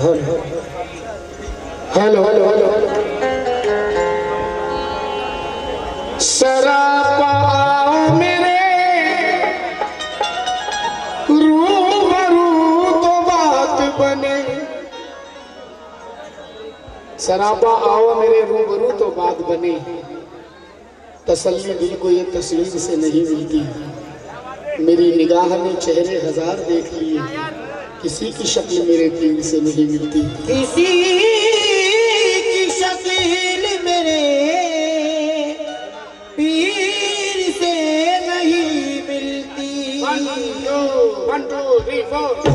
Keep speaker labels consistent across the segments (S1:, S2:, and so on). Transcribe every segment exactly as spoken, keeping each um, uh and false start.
S1: Hello hello hello सरापा मेरे रूबरू तो बात बने। सरापा आओ मेरे रूबरू तो बात बने। तसल्ली दिल को ये तस्वीर से नहीं मिलती। मेरी निगाह ने चेहरे हजार देख लिए, किसी की शक्ल मेरे पीर से नहीं मिलती।
S2: किसी की शक्ल मेरे पीर से नहीं मिलती।
S1: One two one two three four.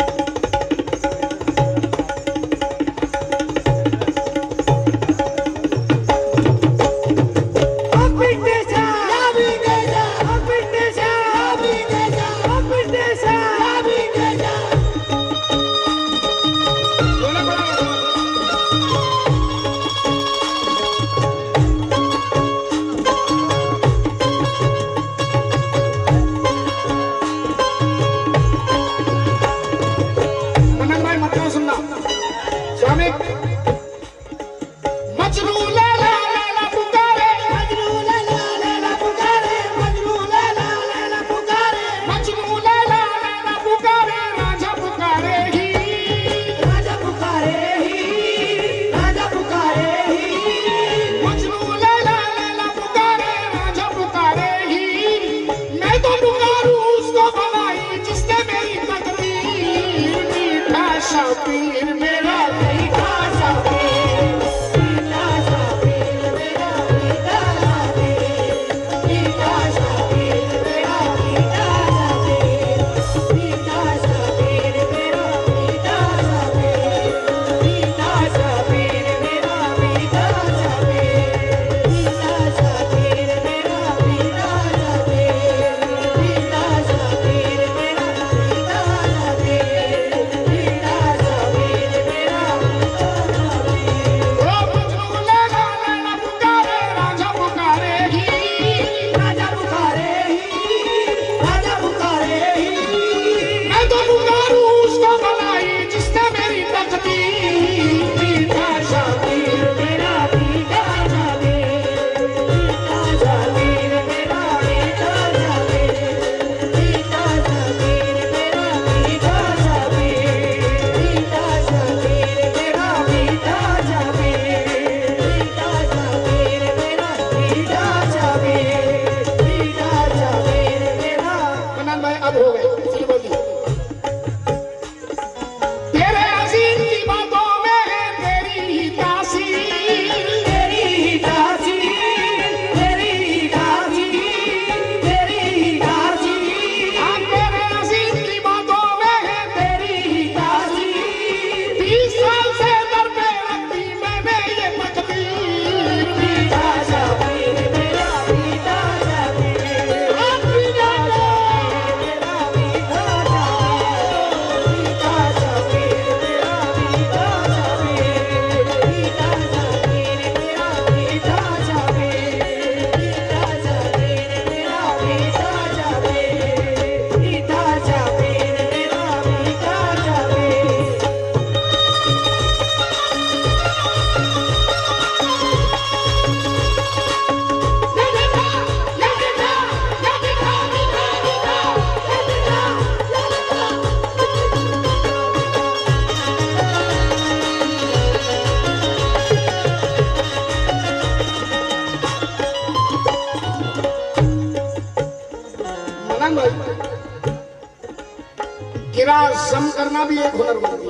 S1: गिरा जम करना भी एक हुनर बनती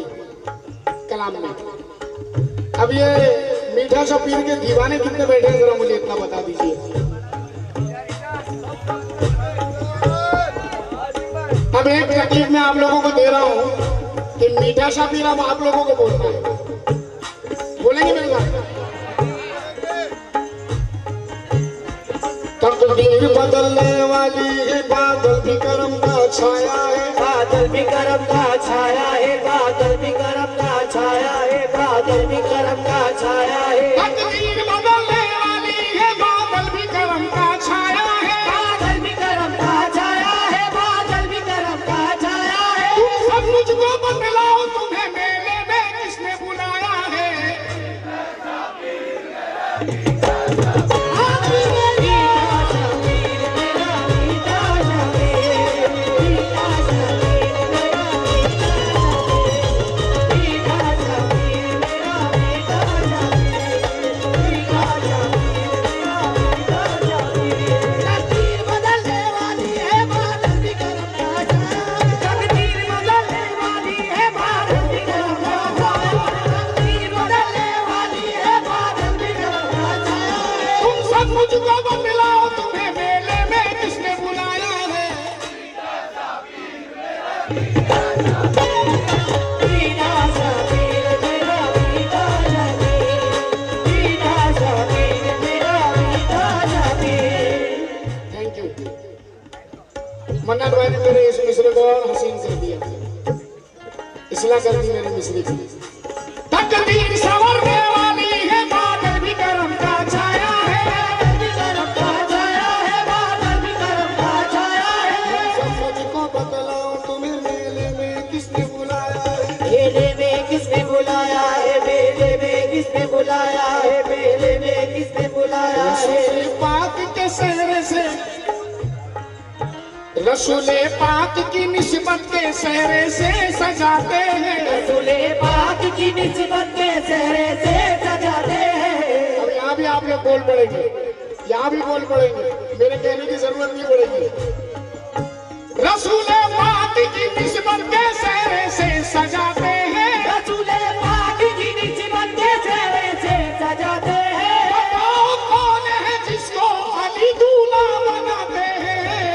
S1: है कलाम में। अब ये मीठा सा पीर के दीवाने कितने बैठे हैं जरा मुझे इतना बता दीजिए। अब एक तकलीफ मैं आप लोगों को दे रहा हूं कि मीठा सा पीर अब आप लोगों को बोलना है। बोलेंगे मेरे साथ? तकदीर बदलने वाली है, बादल भी करम का छाया है,
S2: बादल भी करम का छाया है, बादल भी करम का छाया है, बादल भी करम का छाया है।
S1: तकदीर बदलने वाली है, बादल भी करम का छाया है,
S2: बादल भी करम का छाया है, बादल भी करम का छाया है।
S1: तुम सब मुझको बतलाओ तुम्हें मेले में मन्ना भाई ने मेरे इस मिसरे को और हसीन कर दिया, इसलिए कर दी मेरे मिसरे की। तकदीर संवरने वाली है, बादल भी करम का छाया है, बादल भी करम का छाया है, बादल भी करम का छाया है। समझ को बतलाऊं तुम्हें मेले में किसने बुलाया है,
S2: मेले में किसने बुलाया है, मेले में किसने बुलाया है, मेले में किसने बुलाया है।
S1: रसूले पाक के सहरे से, रसूले पाक की निस्बत के सहरे से सजाते हैं,
S2: रसूले पाक की निस्बत के सहरे से सजाते हैं।
S1: अब यहाँ भी आप लोग बोल पड़ेंगे, यहाँ भी बोल पड़ेंगे, मेरे कहने की जरूरत नहीं पड़ेगी। रसूले पाक की निस्बत के सहरे से सजाते हैं,
S2: रसूले पाक की निस्बत के सहरे से सजाते हैं।
S1: बताओ कौन है जिसको अली दूल्हा बनाते हैं।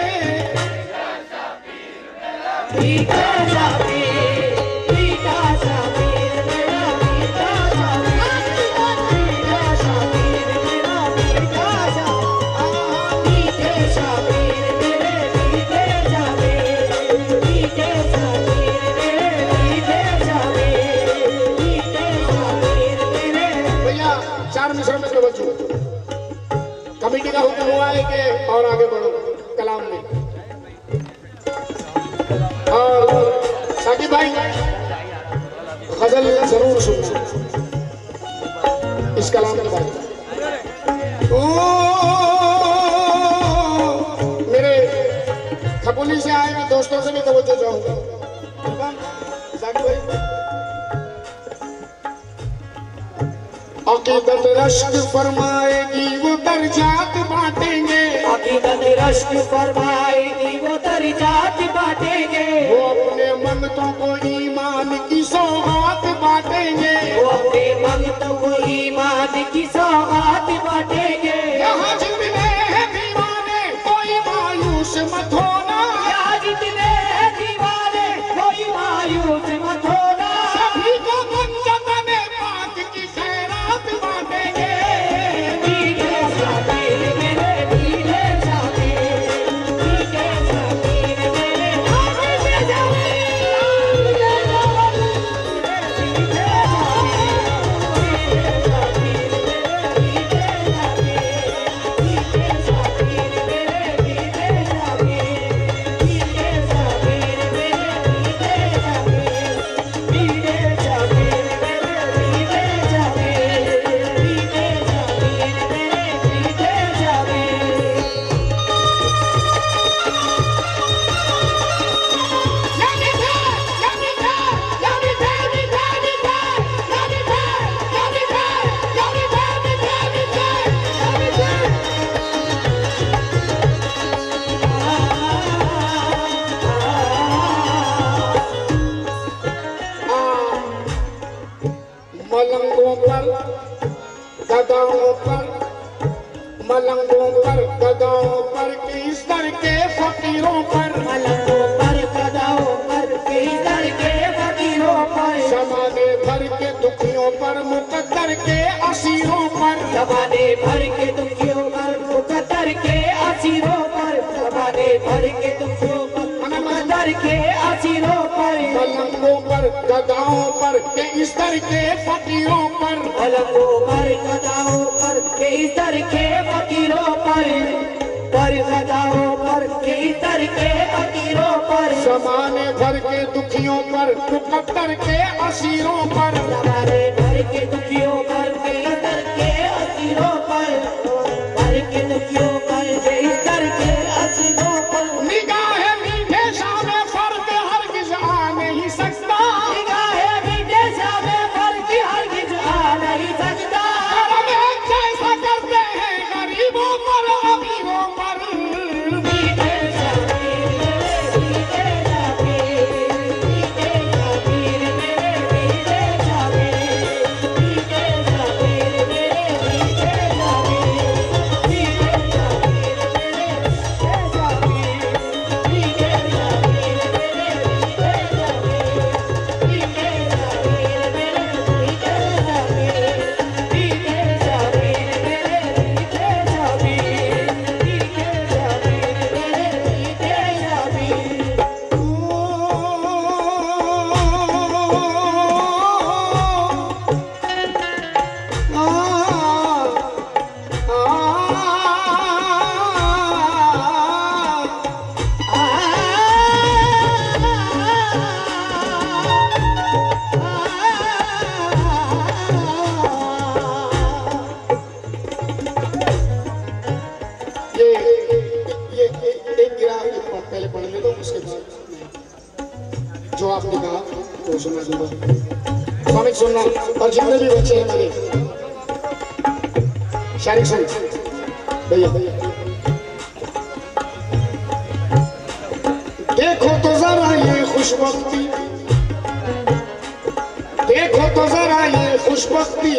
S2: मीठा शाबीर, मीठा शाबीर मेरा मीठा शाबीर, मीठा शाबीर मेरा मीठा शाबीर, मीठे शाबीर मेरे मीठे शाबीर, मीठे शाबीर मेरे मीठे शाबीर, मीठे शाबीर मेरे।
S1: भैया चार मिसरों में से बच्चों कमेटी का हुक्म हुआ है कि और आगे बढ़ो कलाम में। और साकिब भाई गजल जरूर सुनना इस कलाम के बाद। ओ मेरे खपुली से आए मैं दोस्तों से भी तवज्जो चाहूंगा। साकिब भाई अकीदत रश्क फरमाएगी वो दर्जात बांटेंगे,
S2: अकीदत रश्क फरमाएगी वो दर्जात बांटेंगे।
S1: वो अपने मंगतों को ईमान की सौगात बांटेंगे,
S2: वो अपने मंगतों को ईमान की सौगात बांटेंगे।
S1: यहाँ जितने हैं दीवाने कोई मायूस मत होना,
S2: यहाँ जितने हैं दीवाने कोई मायूस मत होना।
S1: सभी को मंजतने पाक की खैरात बांटेंगे।
S2: मीठे शाबीर मेरे मीठे शाबीर, मीठे शाबीर मेरे मीठे शाबीर, मीठे
S1: मलंगों पर गदाओं पर, मलंगों पर गदाओं पर किस दर के फकीरों पर,
S2: मलंगों पर गदाओं पर किस दर के फकीरों पर,
S1: जमाने भर के दुखियों पर मुकद्दर के असीरों पर,
S2: जमाने भर के दुखियों पर मुकद्दर के असीरों पर, जमाने भर के दुखियों पर मुकद्दर के असीरों पर,
S1: मलंगों पर गदाओं पर के इस दर के फकीरों पर,
S2: मलंगों पर गदाओं पर के इस दर के फकीरों पर, पर गदाओं पर के इस दर के फकीरों पर,
S1: जमाने भर के दुखियों पर मुकद्दर के असीरों पर,
S2: जमाने भर के दुखियों पर के इस दर के असीरों पर, भर के दुखियों पर के इस दर के असीरों पर।
S1: निगाहे मीठे शाम फर्क हरगिज आ नहीं सकता,
S2: निगाहे मीठे शाम फर्क हरगिज आ नहीं सकता।
S1: करम एक जैसा करते हैं गरीबों पर अमीरों पर,
S2: मीठे शाबीर मेरे मीठे शाबीर, मीठे शाबीर मेरे मीठे शाबीर, मीठे शाबीर मेरे मीठे शाबीर।
S1: जो आपने कहा वो सुना दूंगा। स्वामी सुनना, और जितने भी बच्चे हैं मेरे शारिक सुन भैया भैया, देखो तो जरा ये खुशबख्ती, देखो तो जरा ये खुशबख्ती,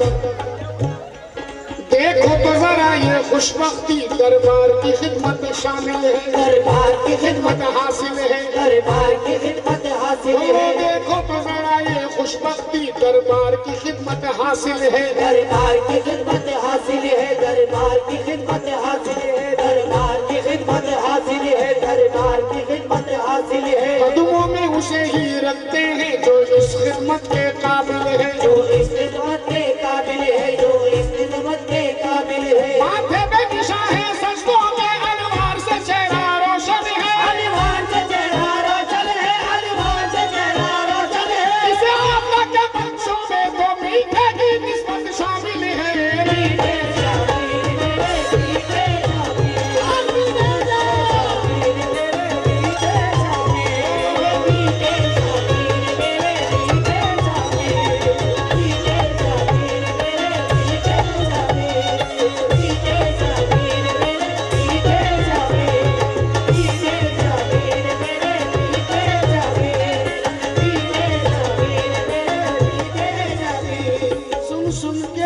S1: देखो तो जरा ये खुशबख्ती, दरबार की खिदमत शामिल है,
S2: दरबार की
S1: खिदमत हासिल है,
S2: दरबार की खिदमत हासिल है।
S1: देखो तो जरा ये खुशबख्ती, दरबार की खिदमत हासिल है,
S2: दरबार की खिदमत हासिल है, दरबार की खिदमत हासिल है, दरबार की खिदमत हासिल है, दरबार की खिदमत हासिल है।
S1: कदमों में उसे ही रखते हैं जो इस खिदमत के काबिल है,
S2: जो इस खिदमत के काबिल है, जो इस खिदमत के काबिल है।
S1: माथे पे निशान है, सजदों में अनवार से चेहरा रोशन है,
S2: अनवार से चेहरा रोशन है, अनवार से चेहरा रोशन है।
S1: इसे आपका के बच्चों में तो मीठे की निस्बत शामिल है।
S2: मीठे शामिल मेरे, मीठे शामिल, मीठे शामिल मेरे, मीठे शामिल, मीठे शामिल मेरे, मीठे शामिल, मीठे शामिल मेरे, मीठे शामिल, मीठे शामिल मेरे, मीठे शामिल, मीठे शामिल मेरे, मीठे शामिल, मीठे शामिल मेरे, मीठे शामिल।
S1: सुन सुन के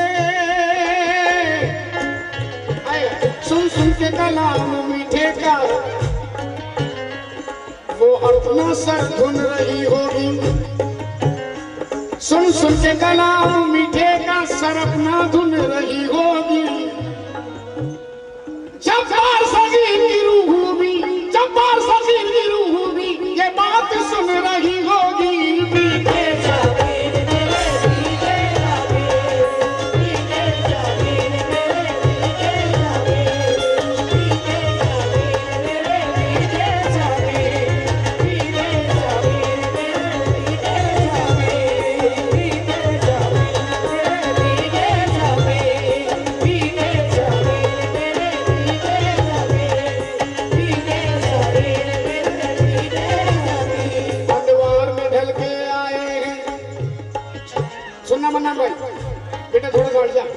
S1: आए, सुन सुन के कलाम मीठे का वो अपना सर धुन रही होगी, सुन सुन के कलाम मीठे का सर अपना धुन रही होगी। जब्बार सगीर की रूह भी, जब्बार सगीर की रूह भी ये बात सुन रही होगी।
S2: मीठे शामिल मेरे, मीठे शामिल, मीठे शामिल मेरे, मीठे शामिल, मीठे शामिल मेरे, मीठे शामिल, मीठे शामिल मेरे, मीठे शामिल, मीठे शामिल मेरे, मीठे शामिल, मीठे शामिल मेरे, मीठे शामिल, मीठे शामिल मेरे, मीठे शामिल।
S1: अंधवार में ढल के आए हैं, सुनना मन्ना भाई बेटा थोड़ा सा हट जा।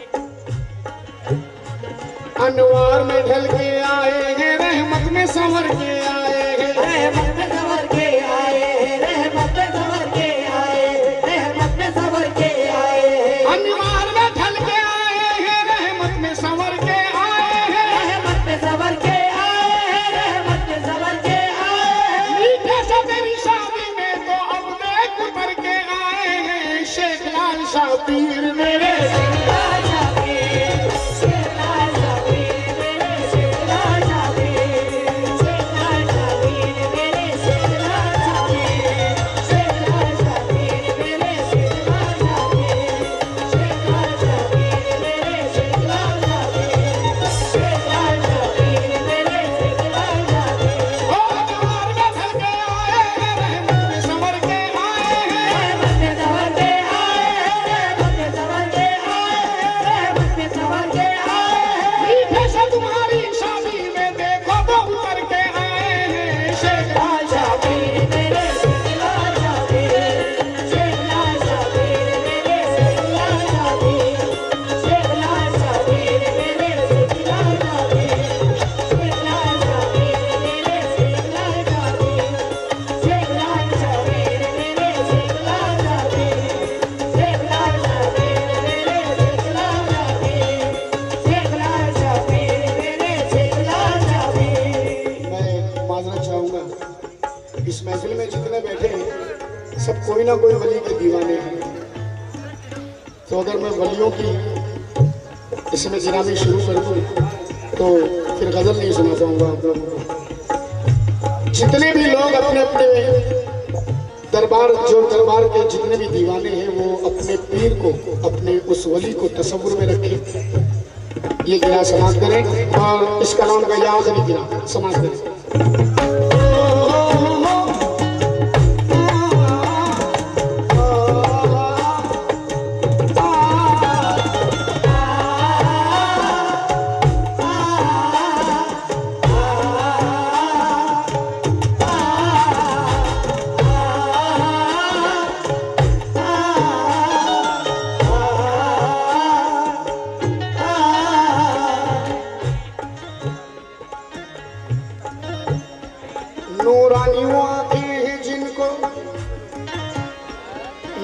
S1: अंधवार में ढल के आए हैं, रहमत में संवर के आए हैं,
S2: रहमत में संवर के आए हैं, रहमत में संवर के आए हैं, रहमत में संवर के आए हैं।
S1: अंधवार में ढल के आए हैं, रहमत में संवर के आए हैं,
S2: रहमत में संवर के आए हैं, रहमत में संवर के आए हैं।
S1: मीठे से तेरी शादी में तो अब देख उतर के आए हैं, शेख लाल शाह पीर मेरे।
S2: लाल शाबीर, लाल शाबीर मेरे, लाल शाबीर, लाल शाबीर मेरे, लाल शाबीर, लाल शाबीर मेरे, लाल शाबीर, लाल शाबीर मेरे, लाल शाबीर, लाल शाबीर मेरे, लाल शाबीर।
S1: ओ अंधवार में ढल के आए हैं, रहमत में संवर के आए हैं,
S2: रहमत में संवर के आए हैं, रहमत में संवर के आए हैं, रहमत में संवर के आए हैं।
S1: मीठे से तुम्हारी शादी में देखो वो उतर के आए हैं, शेख
S2: लाल शाबीर मेरे, लाल शाबीर, लाल शाबीर मेरे, लाल शाबीर, लाल शाबीर मेरे, लाल शाबीर, लाल शाबीर मेरे, लाल शाबीर, लाल शाबीर मेरे, लाल शाबीर, लाल शाबीर मेरे, लाल शाबीर, लाल शाबीर मेरे, लाल शाबीर।
S1: मैं माजरत चाहूंगा, इस महफिल में जितने बैठे हैं सब कोई ना कोई वली के दीवाने हैं, तो अगर मैं वलियों की इसमें गिरामी शुरू कर दूं तो फिर गजल नहीं सुना पाऊंगा आप लोगों को। जितने भी लोग अपने अपने दरबार, जो दरबार के जितने भी दीवाने हैं वो अपने पीर को, अपने उस वली को तसव्वुर में रखें। ये गिरा समाज करें और इस कलाम का या आखिरी गिरा समाज करें।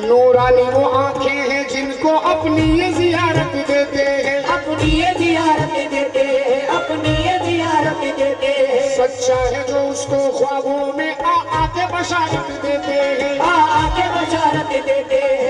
S1: नूरानी वो आंखें हैं जिनको अपनी ये जियारत देते हैं,
S2: अपनी ये जियारत देते हैं, अपनी ये जियारत देते हैं।
S1: सच्चा है जो उसको ख्वाबों में आ आके बशारत देते हैं,
S2: आ आके बशारत देते हैं,